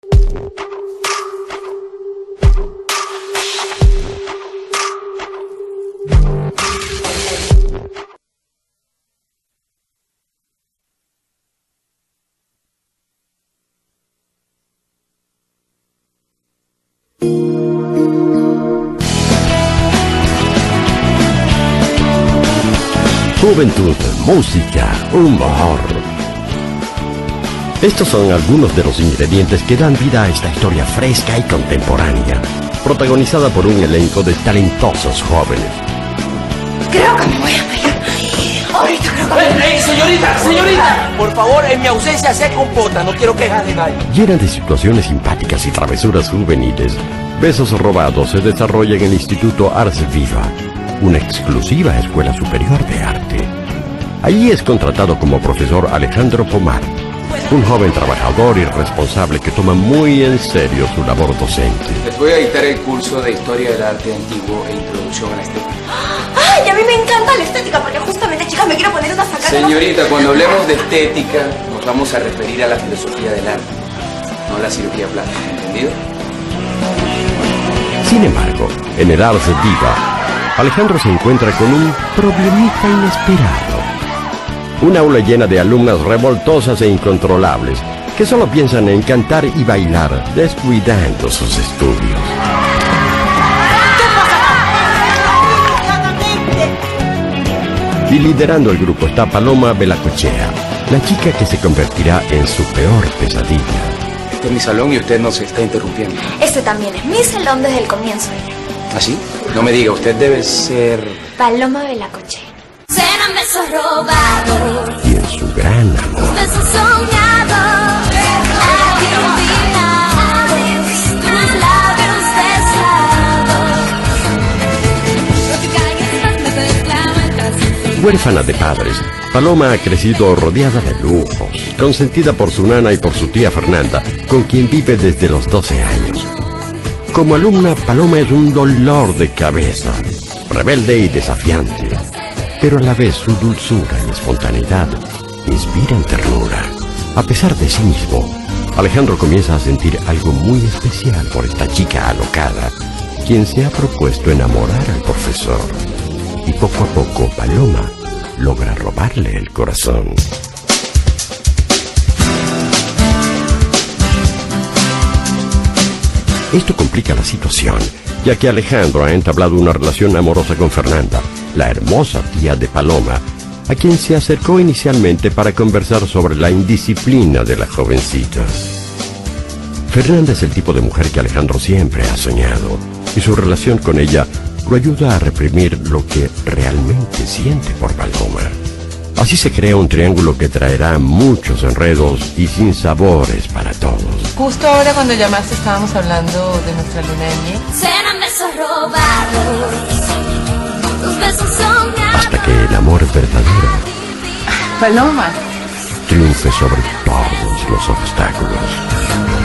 Juventud, música, humor. Estos son algunos de los ingredientes que dan vida a esta historia fresca y contemporánea, protagonizada por un elenco de talentosos jóvenes. Creo que me voy a bailar. Ahorita creo que... ¡Ey, señorita! Por favor, en mi ausencia se compota, no quiero quejas de nadie. Llena de situaciones simpáticas y travesuras juveniles, Besos Robados se desarrolla en el Instituto Arts Viva, una exclusiva escuela superior de arte. Allí es contratado como profesor Alejandro Pomar, un joven trabajador y responsable que toma muy en serio su labor docente. Les voy a dictar el curso de Historia del Arte Antiguo e Introducción a la Estética. ¡Ay, a mí me encanta la estética! Porque justamente, chicas, me quiero poner una sacada. Señorita, cuando hablemos de estética, nos vamos a referir a la filosofía del arte, no a la cirugía plástica, ¿entendido? Sin embargo, en el Arts Viva, Alejandro se encuentra con un problemita inesperado. Un aula llena de alumnas revoltosas e incontrolables que solo piensan en cantar y bailar, descuidando sus estudios. Y liderando el grupo está Paloma Belacochea, la chica que se convertirá en su peor pesadilla. Este es mi salón y usted nos está interrumpiendo. Este también es mi salón desde el comienzo. ¿Así? No me diga, usted debe ser... Paloma Belacochea. Serán besos robados Y en su gran amor, besos soñados, adivinados, tus labios besados. huérfana de padres, Paloma ha crecido rodeada de lujos, consentida por su nana y por su tía Fernanda, con quien vive desde los 12 años. Como alumna, Paloma es un dolor de cabeza, rebelde y desafiante, pero a la vez su dulzura y espontaneidad inspiran ternura. A pesar de sí mismo, Alejandro comienza a sentir algo muy especial por esta chica alocada, quien se ha propuesto enamorar al profesor. Y poco a poco, Paloma logra robarle el corazón. Esto complica la situación, ya que Alejandro ha entablado una relación amorosa con Fernanda, la hermosa tía de Paloma, a quien se acercó inicialmente para conversar sobre la indisciplina de la jovencita. Fernanda es el tipo de mujer que Alejandro siempre ha soñado, y su relación con ella lo ayuda a reprimir lo que realmente siente por Paloma. Así se crea un triángulo que traerá muchos enredos y sinsabores para todos. Justo ahora cuando llamaste estábamos hablando de nuestra luna de miel. Serán besos robados, tus besos soñados. Hasta que el amor verdadero Paloma. triunfe sobre todos los obstáculos.